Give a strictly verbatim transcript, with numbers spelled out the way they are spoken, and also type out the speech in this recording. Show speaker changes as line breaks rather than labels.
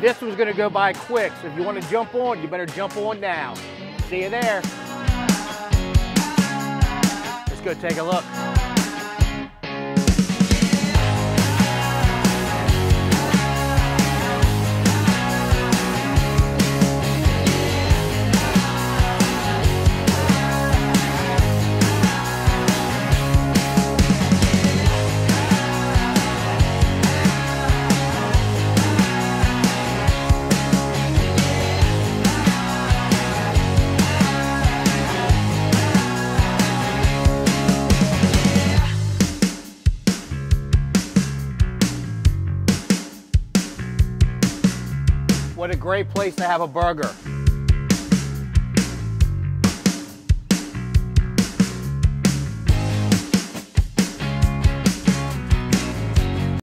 This one's gonna go by quick, so if you wanna jump on, you better jump on now. See you there. Let's go take a look. What a great place to have a burger.